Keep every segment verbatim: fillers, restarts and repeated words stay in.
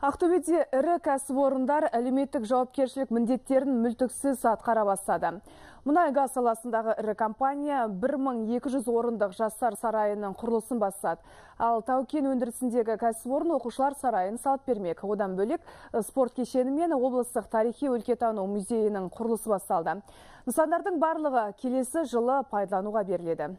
Ақтөбеде ірі кәсіпорындар әлеуметтік жауапкершілік міндеттерін мүлтіксіз атқара бастады. Мұнай-газ саласындағы ірі компания бір мың екі жүз орындық жастар сарайының құрылысын бастады. Ал тау-кен өндірісіндегі кәсіпорын оқушылар сарайын салып бермек. Одан бөлек спорт кешені мен облыстық тарихи өлкетану музейінің құрылысы басталды. Нысандардың барлығы келесі жылы пайдалануға беріледі.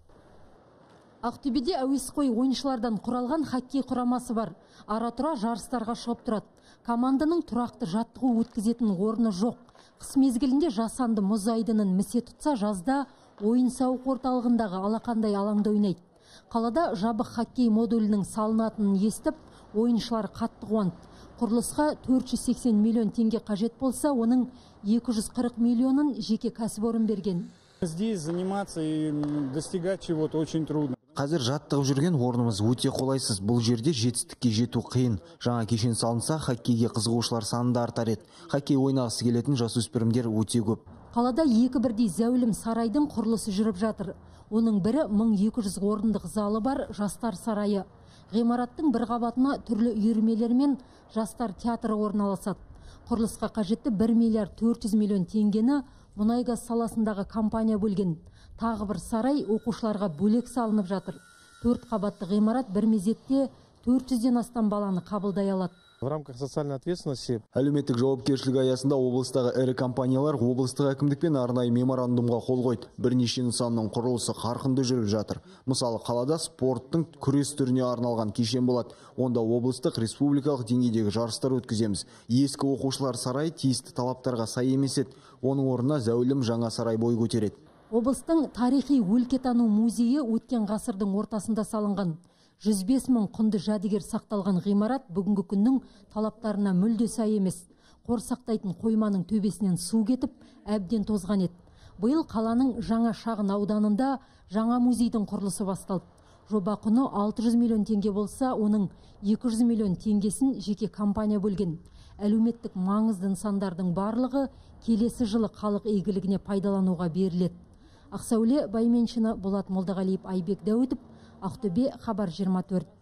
Ақтөбеде әуесқой ойыншылардан құралған хоккей құрамасы бар. Ара-тұра жарыстарға шығып тұрады. Команданың тұрақты жаттығу өткізетін орны жоқ. Қыс мезгілінде жасанды мұз айдынын місе тұтса, жазда ойын-сауық орталығындағы алақандай алаңда ойнайды. Қалада жабық хоккей модулінің салынатынын естіп, ойыншылар қатты қуанды. Құрылысқа төрт жүз сексен миллион теңге қажет болса, оның екі жүз қырық миллионын жеке кәсіпорын берген. Здесь заниматься и достигать чего-то очень трудно. Қазір жаттығып жүрген орнымыз өте қолайсыз. Бұл жерде жетістікке жету қиын. Жаңа кешен салынса, хоккейге қызығушылар саны да артар еді. Хоккей ойнағысы келетін жасөспірімдер өте көп. Қалада екі бірдей зәулім сарайдың құрылысы жүріп жатыр. Оның бірі мың екі жүз орындық залы бар жастар сарайы. Ғимараттың бір қабатына түрлі үйірмелер мен жастар театры орналасады. Құрылысқа қажетті бір миллиард төрт жүз миллион теңгені мұнай-газ саласындағы компания бөлген. Тағы бір сарай оқушыларға бөлек салынып жатыр. Төрт қабатты ғимарат бір мезетте төрт жүзден астам баланы қабылдай алады. В рамках социальной ответственности Әлеуметтік жауапкершілік аясында облыстағы ірі компаниялар облыстық әкімдікпен арнайы меморандумға қол қойды. Бірнеше нысанның құрылысы қарқынды жүріп жатыр. Мысалы, қалада спорттың күрес түріне арналған кешен болады. Онда облыстық, республикалық деңгейдегі жарыстар өткіземіз. Ескі оқушылар сарайы тиісті талаптарға сай емес еді. Оның орнына зәулім жаңа сарай бой көтереді. Облыстың тарихи өлкетану музейі өткен ғасырдың ортасында салынған. жүз бес мың құнды жәдігер сақталған ғимарат бүгінгі күннің талаптарына мүлде сай емес. Қор сақтайтын қойманың төбесінен су кетіп, әбден тозған еді. Биыл қаланың жаңа шағын ауданында жаңа музейдің құрылысы басталды. Жоба құны алты жүз миллион теңге болса, оның екі жүз миллион теңгесін жеке компания бөлген. Әлеуметтік маңызды нысандардың барлығы келесі жылы халық игілігіне пайдалануға беріледі. Ақсәуле Байменшина, Болат Молдағалиев, Айбек Дәуітов, Ақтөбе, Хабар жиырма төрт.